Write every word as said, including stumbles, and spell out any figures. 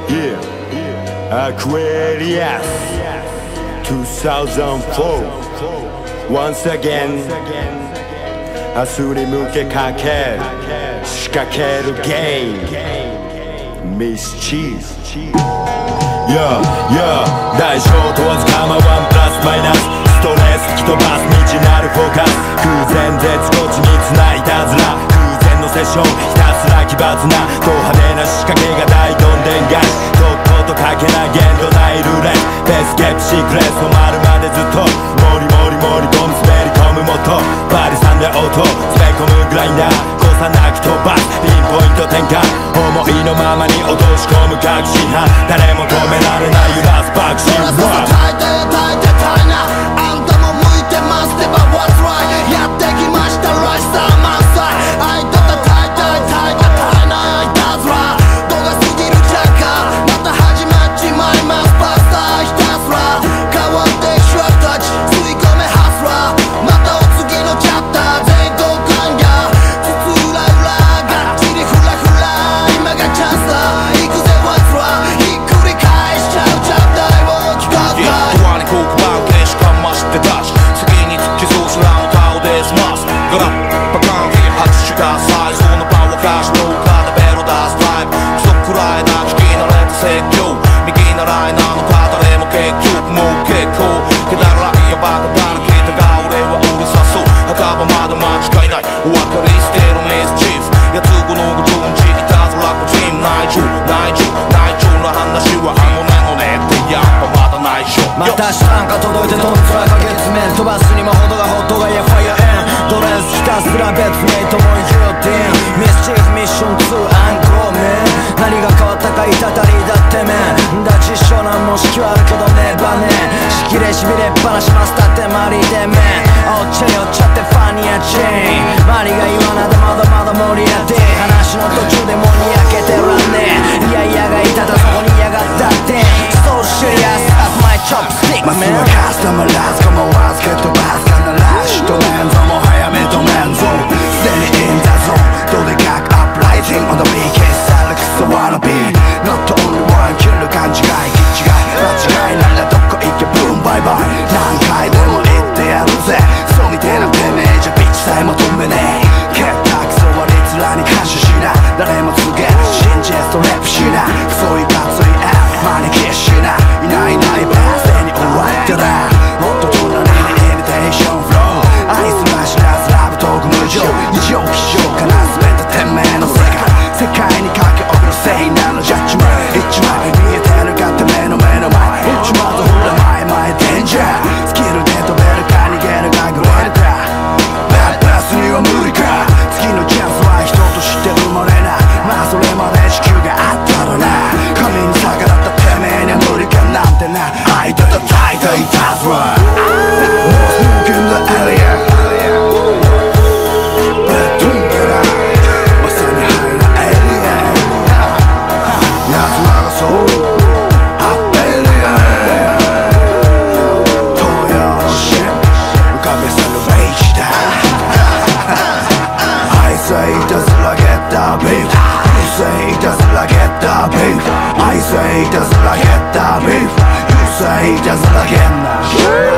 Yeah, Aquarius two thousand four Once again 明日に向けかける仕掛けるゲームミスチーズ Yeah, yeah 大小問わず構わんプラスマイナスストレス吹き飛ばす未知なるフォーカス空前絶後地に繋いだずら空前のセッションひたすら奇抜なド派手な仕掛けが大どんでん返しとっととかけな限度ないルーレットベースケープシークレット止まるまでずっとモリモリモリ込む滑り込む元バリさんで音詰め込むグラインダー誤差なく飛ばすピンポイント転換思いのままに落とし込む確信犯誰も止められない揺らす爆心は耐えて耐えて耐えなあんたも向いてますってば What's right やってきましたらしさ満載あいたた耐えたい耐えた耐えないいたずら度が過ぎるチャッカーまた始まっちまいますパスタひたすら変わってシュワッタッチ吸い込めハスラーまたお次のチャプター全交換やつつらうらがっちりフラフラ今がチャンスだ行くぜ What's right ひっくり返しちゃうチャプターを聞かせたいドアにコークバウケしかましてたし次に突きそうすらの顔で済ますガラッパカンキ拍手が最初のパワーカーシュノーカーでベロ出すタイプクソくらいな聞き慣れた説教右習いなのか誰も結局もう結構気だらいやバカだらけだが俺はうるさそう墓場まだ間違いないお分かりしてるミスチーフやつこのご存知いたずら個人内情内情内情の話はあのねのねってやっぱまだ内緒また下が届いてどんつらか月面飛ばすにも程がホットがいやファイアエンドレスひたすら別メイトも言うてんミスチーフミッションツーアンコーメン何が変わったかいたたりだってめんだ実証なんも式はあるけどねばねしきれしびれっぱなしますたってまりでめおっちゃにおっちゃってファニアチェインマリが言わなでまだまだ盛り上げて話の途中でもにやけてらんねいやいやがいただそこに嫌がったって So serious of my chopstick まずはカスタマライズ構わず蹴っ飛ばす必ずしとメンゾも早めとメンゾすでにインザゾーンどでかくアップライティング on the weekend さらくそ wanna be not only one 切る勘違い気違い間違いならどこ行けブーンバイバイ何回でも言ってやるぜそうみてえなてめえじゃビッチさえ求めねえ結託そは律らに感謝しな誰も告げる信じストレップしなそういかついエフマネキッしないないいないベースに終わったらもっと隣にイミテーションフロー愛すら知らずラブトーク無情異常気象から全て天命の世界世界にかけおる聖なるジャッジメント一枚見えてるかって目の目の前一枚とほら前前デンジャースキルで飛べるか逃げるかグレるかバッパスには無理か次のチャンスは人として生まれなまあそれまで地球があったらな神に逆らったてめえには無理かなんてな愛と叩いていたずら Smoke in the area ベッドンからまさにハイなエリア奴らがそうハッピーリア東洋のシェフ浮かべさるベイジだI say does I get the beef You say does I get the beef I say does I get the beef You say does I get the